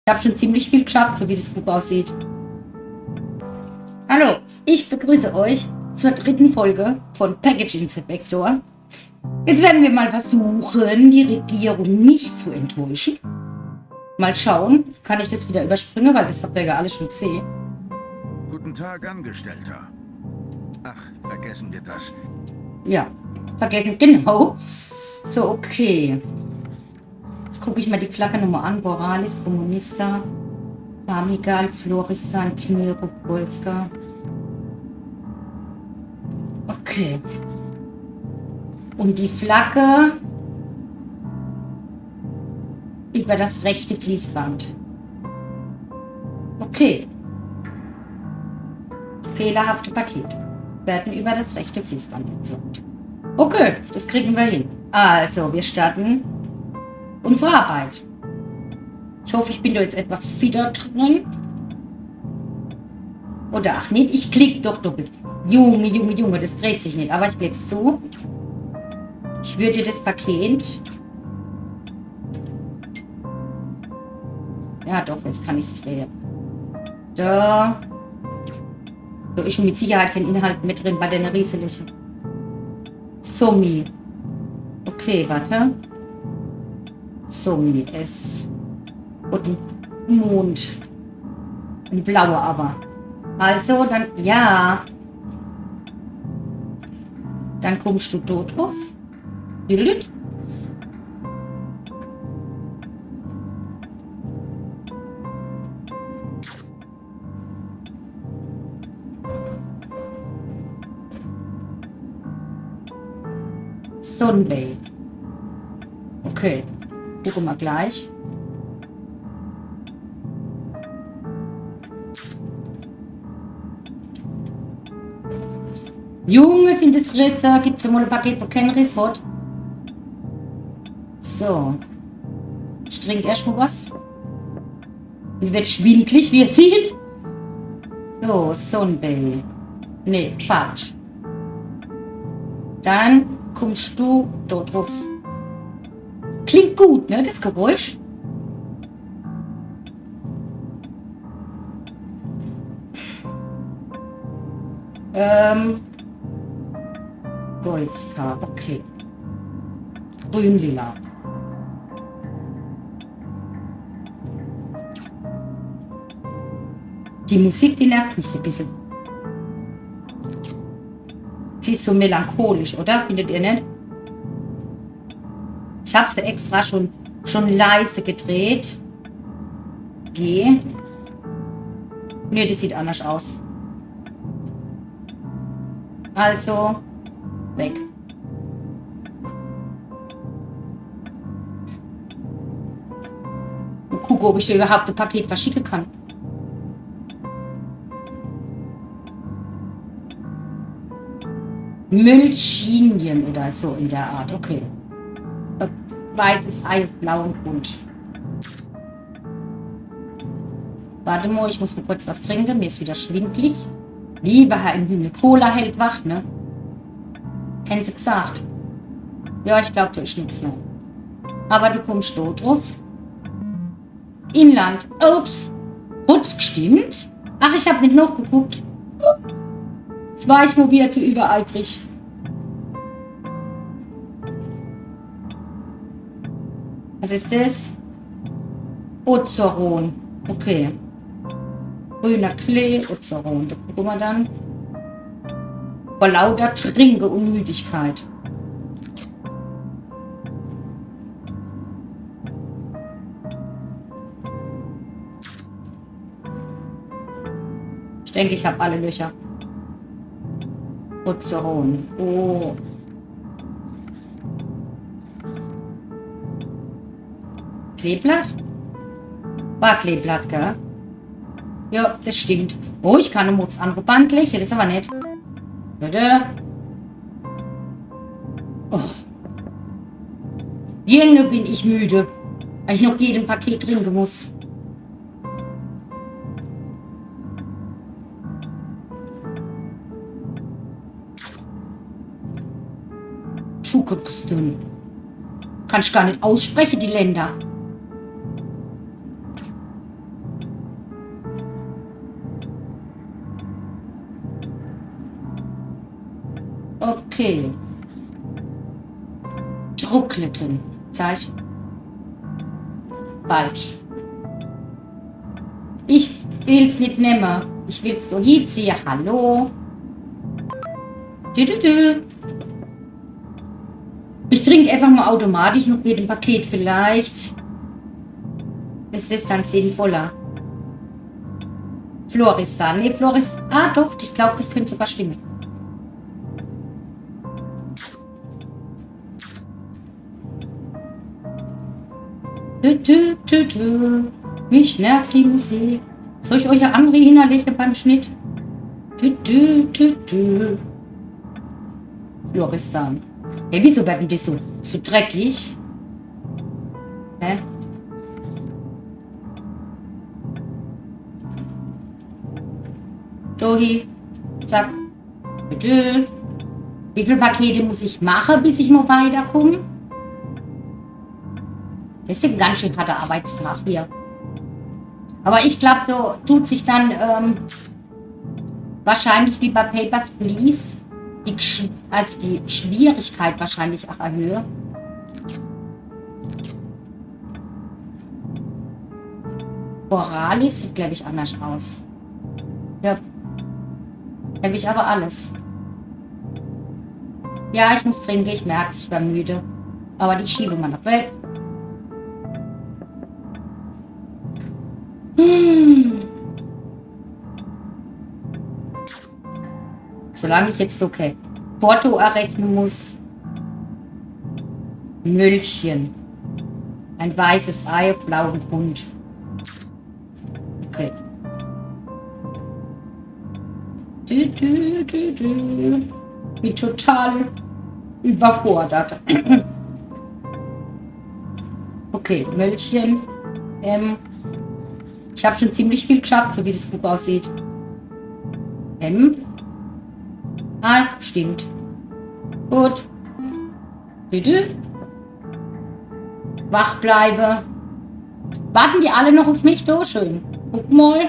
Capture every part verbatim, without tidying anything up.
Ich habe schon ziemlich viel geschafft, so wie das Buch aussieht. Hallo, ich begrüße euch zur dritten Folge von Package Inspector. Jetzt werden wir mal versuchen, die Regierung nicht zu enttäuschen. Mal schauen, kann ich das wieder überspringen, weil das habt ihr ja alles schon gesehen. Guten Tag, Angestellter. Ach, vergessen wir das. Ja, vergessen, genau. So, okay. Jetzt gucke ich mal die Flagge nochmal an. Boralis, Kommunista, Famigal, Floristan, Kniro, Polska. Okay. Und die Flagge über das rechte Fließband. Okay. Fehlerhafte Pakete werden über das rechte Fließband entsorgt. Okay, das kriegen wir hin. Also, wir starten unsere Arbeit. Ich hoffe, ich bin da jetzt etwas fitter drin. Oder ach nicht, ich klicke doch doppelt. Junge, Junge, Junge, das dreht sich nicht. Aber ich gebe es zu. Ich würde das Paket... Ja doch, jetzt kann ich es drehen. Da... Da ist schon mit Sicherheit kein Inhalt mit drin bei den rieseligen. Somi. Okay, warte. Somi S. Und ein Mond. Ein blauer aber. Also, dann, ja. Dann kommst du dort drauf. Bildet. Sunbay. Okay. Gucken wir gleich. Junge, sind es Risse. Gibt es mal ein Paket, wo kein Riss hat? So. Ich trinke erstmal was. Mir wird schwindlig, wie ihr seht. So, Sunbay. Nee, falsch. Dann kommst du dort drauf. Klingt gut, ne, das Geräusch? Ähm. Goldska, okay. Grün-lila. Die Musik, die nervt mich so ein bisschen. Die ist so melancholisch, oder? Findet ihr nicht? Ich habe sie extra schon, schon leise gedreht. G. Ne, die sieht anders aus. Also, weg. Und gucke, ob ich dir überhaupt ein Paket verschicken kann. Müllchinien oder so in der Art. Okay. Weißes Ei auf blauem Grund. Warte mal, ich muss mal kurz was trinken. Mir ist wieder schwindlig. Lieber Herr im Himmel. Cola hält wach, ne? Haben sie gesagt. Ja, ich glaube, da ist nichts mehr. Aber du kommst dort drauf. Inland. Ups. Hat's gestimmt? Ach, ich habe nicht noch geguckt. Jetzt war ich mal wieder zu übereifrig. Was ist das? Ozeron. Okay. Grüner Klee, Ozeron. Da gucken wir dann. Vor lauter Trinke und Müdigkeit. Ich denke, ich habe alle Löcher. Ozeron. Oh. Kleeblatt? War Kleeblatt, gell? Ja, das stimmt. Oh, ich kann nur das andere Band legen. Das ist aber nett. Bitte. Oh. Junge, bin ich müde. Weil ich noch jedem Paket trinken muss. Schuhkopfstone. Kann ich gar nicht aussprechen, die Länder. Okay. Drucklitten. Zeichen. Falsch. Ich will's nicht nehmen. Ich will's doch hinziehen. Hallo. Du, du, du. Ich trinke einfach mal automatisch noch mit dem Paket. Vielleicht ist das dann sinnvoller. Floristan. Ne, Floristan. Ah, doch. Ich glaube, das könnte sogar stimmen. Du, du, du, du. Mich nervt die Musik. Soll ich euch andere innerliche beim Schnitt? Du, du, du, du. Floristan. Hey, wieso werden die so, so dreckig? Hä? Dohi. Zack. Bitte. Wie viele Pakete muss ich machen, bis ich mal weiterkomme? Das ist ein ganz schön harter Arbeitstag hier. Aber ich glaube, da tut sich dann ähm, wahrscheinlich wie bei Papers, Please die, also die Schwierigkeit wahrscheinlich auch erhöhen. Borealis sieht, glaube ich, anders aus. Ja. Habe ich aber alles. Ja, ich muss trinken, ich merke es, ich war müde. Aber die schiebe mal noch weg. Hm. Solange ich jetzt okay Porto errechnen muss. Müllchen. Ein weißes Ei auf blauem Grund. Okay. Du, du, du, du. Bin total überfordert. Okay, Müllchen. Ähm. Ich habe schon ziemlich viel geschafft, so wie das Buch aussieht. M. Ah, stimmt. Gut. Bitte. Wach bleibe. Warten die alle noch auf mich? Da schön. Guck mal.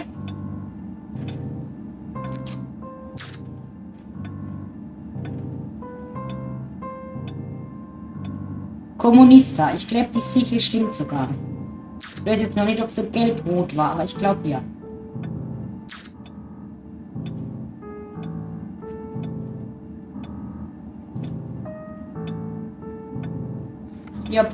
Kommunista. Ich glaube, die Sichel stimmt sogar. Ich weiß jetzt noch nicht, ob es so gelb-rot war, aber ich glaube ja. Ja.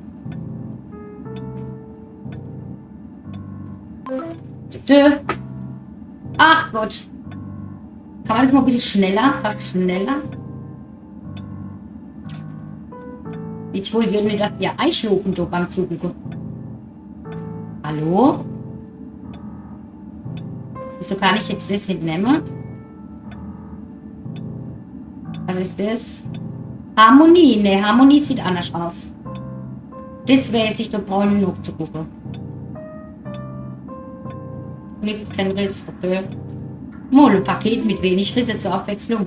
Ach Gott. Kann man das mal ein bisschen schneller? Schneller? Ich wohl gerne, dass wir einschlucken da beim Zugucken. Hallo? Wieso kann ich jetzt das nicht nehmen? Was ist das? Harmonie. Ne, Harmonie sieht anders aus. Das weiß ich, da brauchen wir noch zu gucken. Nicht kein Riss, okay. Mal ein Paket mit wenig Risse zur Abwechslung.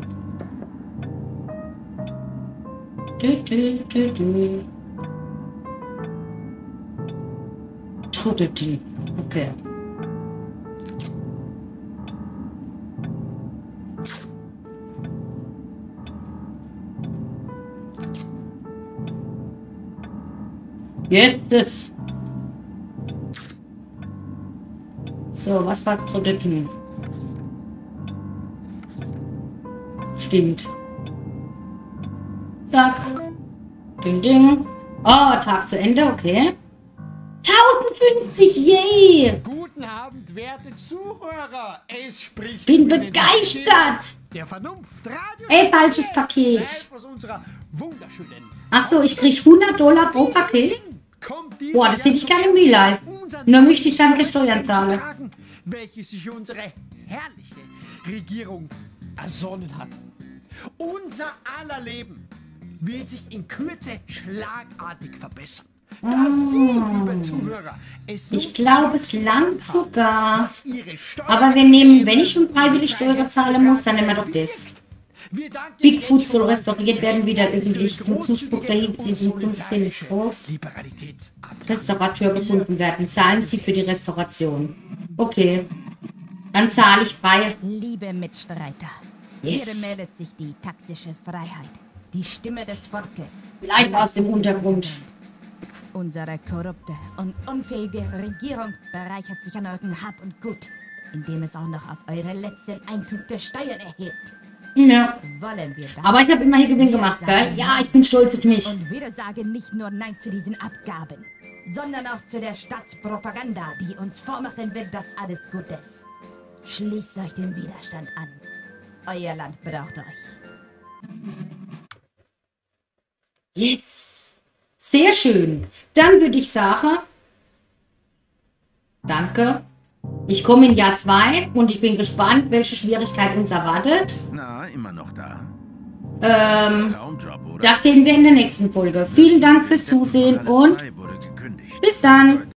Du, du, du, du. Trudelti. Okay. Jetzt ist. So, was war's drücken? Stimmt. Zack. Ding, ding. Oh, Tag zu Ende, okay. tausendfünfzig, yay! Guten Abend, werte Zuhörer. Es spricht. Bin begeistert. Der Vernunft Radio. Ey, falsches Paket. Ach so, ich krieg hundert Dollar pro Paket. Boah, das hätte ich gerne im Real Life. Nur möchte ich dann Steuern zahlen. Welche sich unsere herrliche Regierung ersonnen hat. Unser aller Leben wird sich in Kürze schlagartig verbessern. Da Oh. Sie, liebe Zuhörer, es so Ich glaube, es langt haben, sogar. dass Ihre Steuern- Aber wir nehmen, wenn ich schon freiwillig Steuern zahlen muss, dann nehmen wir doch das. Wir danken Bigfoot jetzt soll schon mal restauriert werden, wieder für Ihre öffentlich zum Zuspruch der großzügige und diesen Kunstszene ist solidarische groß. Liberalitätsabgabe. Restaurateur gefunden werden. Zahlen Sie für die Restauration. Okay. Dann zahle ich frei. Liebe Mitstreiter, Yes. Hier meldet sich die taxische Freiheit, die Stimme des Volkes. Live aus dem Untergrund. Unsere korrupte und unfähige Regierung bereichert sich an euren Hab und Gut, indem es auch noch auf eure letzten Einkünfte Steuern erhebt. Ja. Wollen wir das? Aber ich habe immer hier Gewinn Wir gemacht, sagen gell? Ja, Nein. ich bin stolz auf mich. Und wir sagen nicht nur Nein zu diesen Abgaben, sondern auch zu der Staatspropaganda, die uns vormachen will, dass alles gut ist. Schließt euch dem Widerstand an. Euer Land braucht euch. Yes. Sehr schön. Dann würde ich sagen, danke. Ich komme in Jahr zwei und ich bin gespannt, welche Schwierigkeit uns erwartet. Na, immer noch da. Ähm, Traumjob, oder? das sehen wir in der nächsten Folge. Vielen Dank fürs Zusehen und Wurde gekündigt. bis dann.